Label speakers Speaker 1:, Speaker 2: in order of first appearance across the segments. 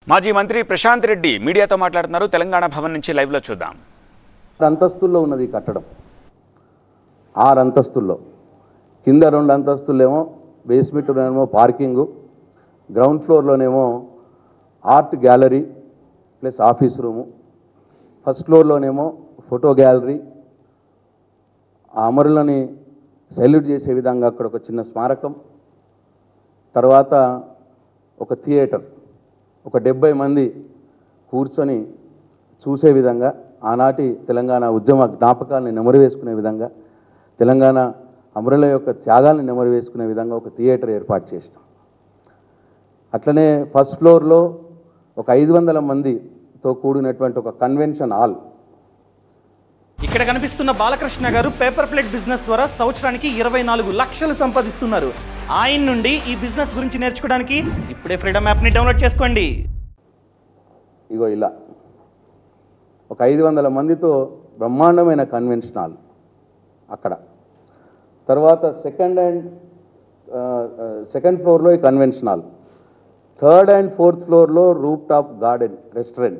Speaker 1: మాజీ మంత్రి ప్రశాంత్ రెడ్డి మీడియాతో మాట్లాడుతున్నారు. తెలంగాణ భవన్ నుంచి లైవ్ లో చూద్దాం.
Speaker 2: అంతస్తుల్లో ఉన్నది కట్టడం. 6 అంతస్తుల్లో, కింద 2 అంతస్తులేమో బేస్మెంట్లోనేమో పార్కింగు, గ్రౌండ్ ఫ్లోర్లోనేమో art gallery plus office room, first ఫ్లోర్లోనేమో ఫోటో గ్యాలరీ, ఆ అమరులని సెల్యూట్ చేసే విధంగా అక్కడ ఒక చిన్న స్మారకం, తర్వాత ఒక థియేటర్, ఒక 70 మంది కూర్చొని చూసే విధంగా, ఆనాటి తెలంగాణ ఉద్యమ జ్ఞాపకాలని నెమరు వేసుకునే విధంగా, తెలంగాణ అమరుల యొక్క త్యాగాలను నెమరు వేసుకునే విధంగా ఒక థియేటర్ ఏర్పాటు చేసినాం. అట్లనే ఫస్ట్ ఫ్లోర్లో ఒక 500 మందితో కూడినటువంటి ఒక కన్వెన్షన్ హాల్.
Speaker 3: ఇక్కడ కనిపిస్తున్న బాలకృష్ణ గారు పేపర్ ప్లేట్ బిజినెస్ ద్వారా సంవత్సరానికి 24 లక్షలు సంపాదిస్తున్నారు. ఆయన నుండి ఈ బిజినెస్ గురించి నేర్చుకోవడానికి ఇప్పుడే ఫ్రీడమ్ యాప్ని డౌన్లోడ్ చేసుకోండి.
Speaker 2: ఇగో ఇలా ఒక 500 మందితో బ్రహ్మాండమైన కన్వెన్షన్ హాల్ అక్కడ. తర్వాత సెకండ్ ఫ్లోర్లో ఈ convention hall, 3rd and 4th ఫ్లోర్లో roof top garden restaurant,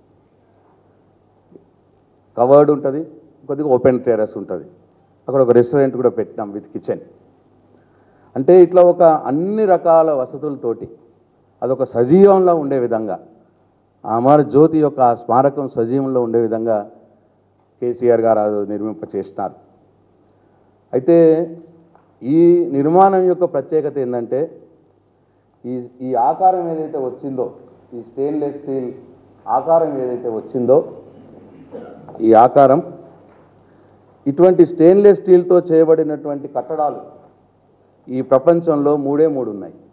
Speaker 2: covered ఉంటుంది, కొద్దిగా ఓపెన్ టెర్రస్ ఉంటుంది. అక్కడ ఒక రెస్టారెంట్ కూడా పెట్టినాం విత్ కిచెన్. అంటే ఇట్లా ఒక అన్ని రకాల వసతులతోటి అదొక సజీవంలో ఉండే విధంగా, అమర జ్యోతి యొక్క ఆ స్మారకం సజీవంలో ఉండే విధంగా కేసీఆర్ గారు నిర్మింపచేసినారు. అయితే ఈ నిర్మాణం యొక్క ప్రత్యేకత ఏంటంటే, ఈ ఆకారం ఏదైతే వచ్చిందో, ఈ స్టెయిన్లెస్ స్టీల్ ఆకారం ఏదైతే వచ్చిందో, ఈ ఆకారం ఇటువంటి స్టెయిన్లెస్ స్టీల్తో చేయబడినటువంటి కట్టడాలు ఈ ప్రపంచంలో 3 ఉన్నాయి.